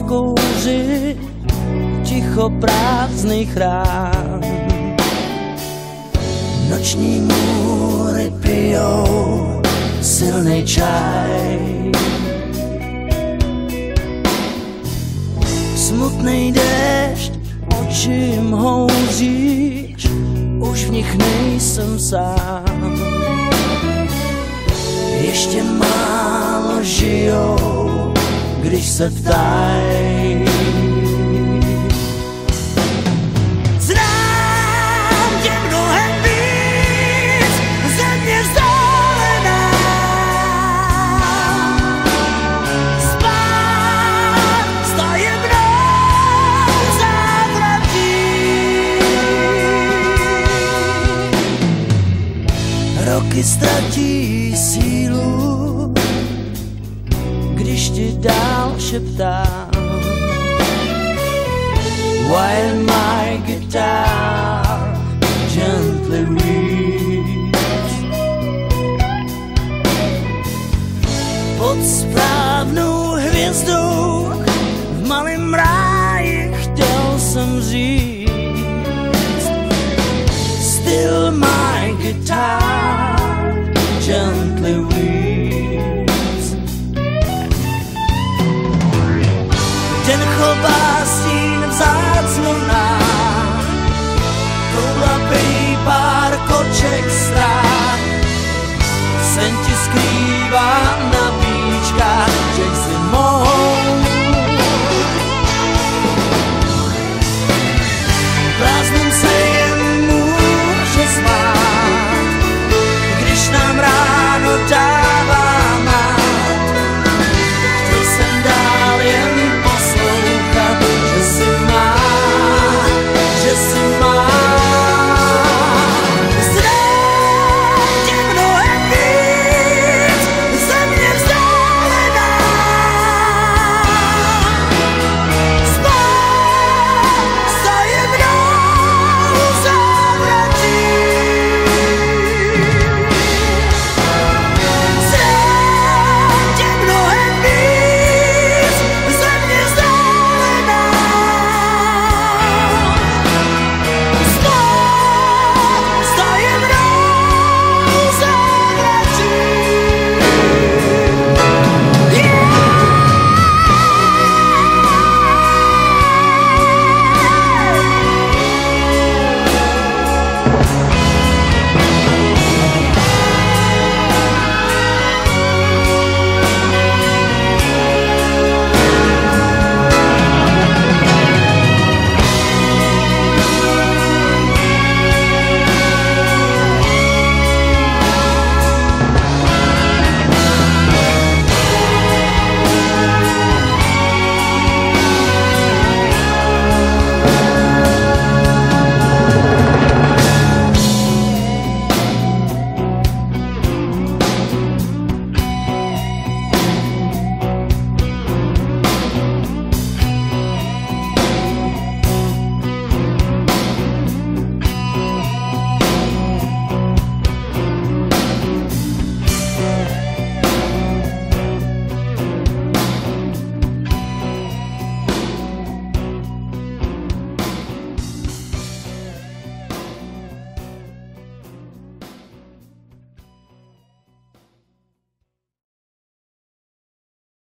zakouřit ticho prázdných rán. Noční můry pijou silnej čaj. Smutnej déšť očím houříš, už v nich nejsem sám. Ještě málo žijou, když se ptají. Znám tě mnohem víc, země vzdálená. Spát s tajemnou závratí. Roky ztratí sílu, když ti dál šeptám. While my guitar gently weeps. Pod správnou hvězdou v malém ráji chtěl jsem říct. Still my guitar